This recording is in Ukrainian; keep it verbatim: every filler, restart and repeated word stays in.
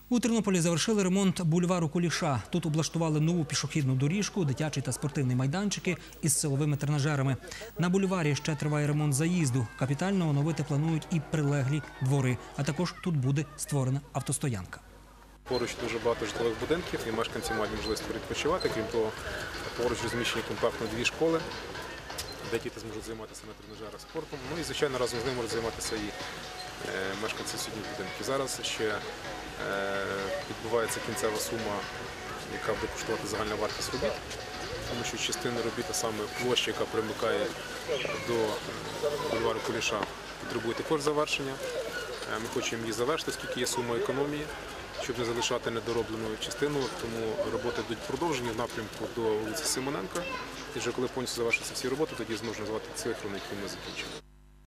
У Тернополі завершили ремонт бульвару Куліша. Тут облаштували нову пішохідну доріжку, дитячий та спортивний майданчики із силовими тренажерами. На бульварі ще триває ремонт заїзду. Капітально оновити планують і прилеглі двори. А також тут буде створена автостоянка. Поруч дуже багато житлових будинків і мешканці мають можливість відпочивати. Крім того, поруч розміщені компактно дві школи, де діти зможуть займатися на тренажерах спортом. Ну і, звичайно, разом з ними можуть займатися і мешканці сусідніх будинків. Зараз ще відбувається кінцева сума, яка буде коштувати загальна вартість робіт, тому що частина робіт, а саме площа, яка примикає до бульвару Куліша, потребує також завершення. Ми хочемо її завершити, оскільки є сума економії, щоб не залишати недороблену частину, тому роботи йдуть продовжені в напрямку до вулиці Симоненка. І вже коли повністю завершаться всі роботи, тоді зможна назвати цифру, на яку ми закінчимо.